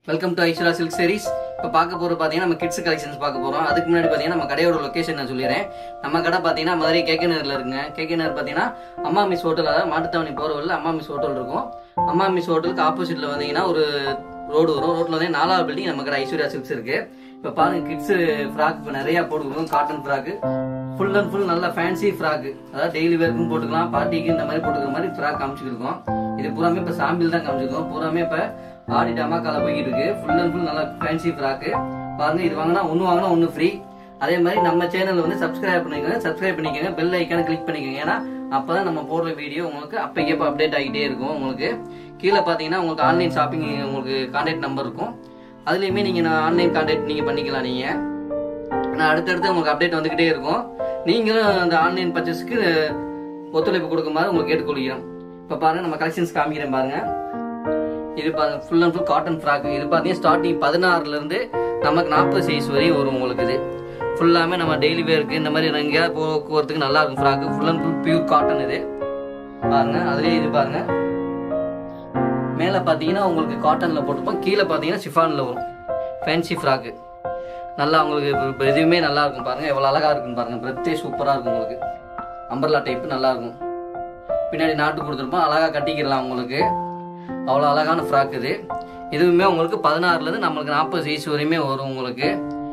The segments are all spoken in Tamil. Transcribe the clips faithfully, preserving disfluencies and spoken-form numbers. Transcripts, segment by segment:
Welcome to Aishwarya silk sarees. இப்போ பார்க்க போகிற பார்த்தீங்கன்னா நம்ம கிட்ஸ் கலெக்ஷன்ஸ் பார்க்க போகிறோம். அதுக்கு முன்னாடி பார்த்தீங்கன்னா நம்ம கடையோட லொக்கேஷன் நான் சொல்லிடுறேன். நம்ம கடை பார்த்தீங்கன்னா மதுரை கேகே நகரில் இருக்குங்க. கேகே நகர் பார்த்தீங்கன்னா அம்மா மிஸ் ஹோட்டல், அதாவது மாட்டுத்தாவணி போகிற வழியில் அம்மா மிஸ் ஹோட்டல் இருக்கும். அம்மா மிஸ் ஹோட்டலுக்கு ஆப்போசிட்டில் வந்தீங்கன்னா ஒரு ரோடு வரும். ரோட்டில் வந்து நாலாவது பில்டிங் நம்ம கடை ஐஸ்வர்யா சில்க்ஸ் இருக்கு. இப்போ பாருங்க கிட்ஸ் ஃப்ராக் இப்போ நிறையா போட்டுக்கணும். Cotton frock full and full நல்ல ஃபேன்சி ஃப்ராக்கு, அதாவது டெய்லி வேர்க்கும் போட்டுக்கலாம், பார்ட்டிக்கு இந்த மாதிரி போட்டுக்கிற மாதிரி ஃப்ராக் காமிச்சிருக்கோம். இது பூராமே இப்போ சாம்பிள் தான் காமிச்சிருக்கோம். பூராமே இப்போ ஆடி டமாக்கால போய்கிட்டு இருக்கு. ஃபுல் அண்ட் ஃபுல் நல்லா ஃபேன்சி ஃப்ராக்கு பாருங்க. இது வாங்கினா ஒன்று வாங்கினா ஒன்று ஃப்ரீ. அதே மாதிரி நம்ம சேனல் வந்து சப்ஸ்கிரைப் பண்ணிக்கோங்க, சப்ஸ்கிரைப் பண்ணிக்கோங்க, பெல் ஐக்கான கிளிக் பண்ணிக்கோங்க. ஏன்னா அப்பதான் நம்ம போடுற வீடியோ உங்களுக்கு அப்பைக்கப்போ அப்டேட் ஆகிட்டே இருக்கும். உங்களுக்கு கீழே பார்த்தீங்கன்னா உங்களுக்கு ஆன்லைன் ஷாப்பிங் உங்களுக்கு கான்டாக்ட் நம்பர் இருக்கும். அதுலேயுமே நீங்கள் நான் ஆன்லைன் கான்டாக்ட் நீங்கள் பண்ணிக்கலாம். நீங்கள் நான் அடுத்தடுத்து உங்களுக்கு அப்டேட் வந்துக்கிட்டே இருக்கும். நீங்களும் அந்த ஆன்லைன் பர்ச்சேஸ்க்கு ஒத்துழைப்பு கொடுக்குமாறு உங்களுக்கு கேட்டுக்கொள்கிறோம். இப்போ பாருங்க நம்ம கலெக்ஷன்ஸ் காமிக்கிறேன் பாருங்க. இது பாருங்க full and full cotton frock. இது பார்த்தீங்கன்னா ஸ்டார்டிங் பதினாறுல இருந்து நமக்கு நாற்பது சைஸ் வரையும் வரும். உங்களுக்கு இது ஃபுல்லாமே நம்ம டெய்லி வேருக்கு இந்த மாதிரி எங்கேயாவது போக்குவரத்துக்கு நல்லா இருக்கும் frock. Full and full pure cotton இது பாருங்க. அதுலேயே இது பாருங்க மேலே பார்த்தீங்கன்னா உங்களுக்கு காட்டன்ல போட்டுப்போம், கீழே பார்த்தீங்கன்னா ஷிஃபான்ல வரும். ஃபேன்சி ஃப்ராக்கு நல்லா உங்களுக்கு எதுவுமே நல்லா இருக்கும். பாருங்க எவ்வளோ அழகா இருக்குன்னு பாருங்க. பிரத்தே சூப்பராக இருக்கும். உங்களுக்கு அம்பர்லா டைப் நல்லா இருக்கும். பின்னாடி நாட்டு கொடுத்துருப்போம், அழகா கட்டிக்கிடலாம். உங்களுக்கு அவ்வளோ அழகான ஃப்ராக் இது. இதுவுமே உங்களுக்கு பதினாறுலேருந்து நம்மளுக்கு நாற்பது சைஸ் வரையுமே வரும். உங்களுக்கு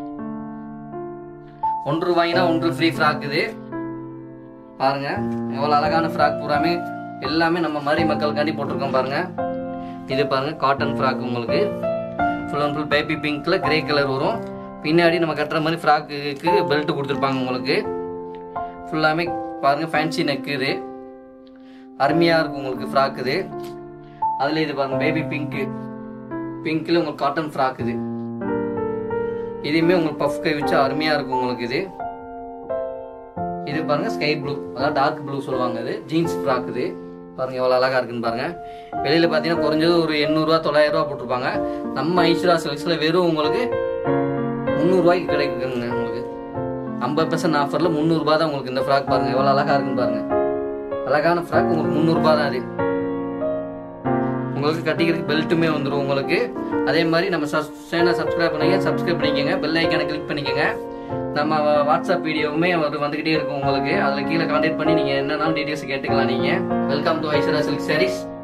ஒன்று ரூபாய்னா ஒன்று ஃப்ரீ ஃப்ராக் இது பாருங்க. எவ்வளோ அழகான ஃப்ராக் பூராமே எல்லாமே நம்ம மாதிரி மக்களுக்காண்டி போட்டிருக்கோம் பாருங்க. இது பாருங்க காட்டன் ஃப்ராக் உங்களுக்கு ஃபுல் அண்ட் ஃபுல் பேபி பிங்க்ல கிரே கலர் வரும். பின்னாடி நம்ம கட்டுற மாதிரி ஃப்ராக்குக்கு பெல்ட் கொடுத்துருப்பாங்க. உங்களுக்கு ஃபுல்லாமே பாருங்க ஃபேன்சி நெக் இது அருமையா இருக்கும் உங்களுக்கு ஃப்ராக் இது. அதுல இது பாருங்க பேபி பிங்க் பிங்க்ல உங்களுக்கு காட்டன் ஃப்ராக் இது. இதுவுமே உங்களுக்கு பஃப் கை வச்சு அருமையா இருக்கும் உங்களுக்கு இது. இது பாருங்க ஸ்கை ப்ளூ, அதாவது டார்க் ப்ளூ சொல்லுவாங்க. இது ஜீன்ஸ் ஃப்ராக் இது பாருங்க எவ்வளவு அழகா இருக்குன்னு பாருங்க. வெளியில பாத்தீங்கன்னா குறைஞ்சது ஒரு எண்ணூறு ரூபா தொள்ளாயிரம் ரூபா போட்டிருப்பாங்க. நம்ம ஐஸ்வர்யா சில்க்ஸ்ல வெறும் உங்களுக்கு முந்நூறு ரூபாய்க்கு கிடைக்குங்க. உங்களுக்கு ஐம்பது பெர்சன்ட் ஆஃபர்ல முந்நூறு ரூபாய் தான் உங்களுக்கு இந்த ஃப்ராக் பாருங்க எவ்வளவு அழகா இருக்குன்னு பாருங்க. அழகான ஃப்ராக் உங்களுக்கு முந்நூறு ரூபாய் தான். அது உங்களுக்கு கட்டிக்கிறதுக்கு பெல்ட்டுமே வந்துடும் உங்களுக்கு. அதே மாதிரி நம்ம சேனல் சப்ஸ்கிரைப் பண்ணிக்க சப்ஸ்கிரைப் பண்ணிக்கோங்க, பெல் ஐக்கான கிளிக் பண்ணிக்கோங்க. நம்ம வாட்ஸ்அப் வீடியோவுமே வந்து வந்துகிட்டே இருக்கும் உங்களுக்கு. அதில் கீழே கான்டாக்ட் பண்ணி நீங்கள் என்னென்ன டீட்டெயில்ஸ் கேட்டுக்கலாம். நீங்கள் welcome to Aishwarya silk saris.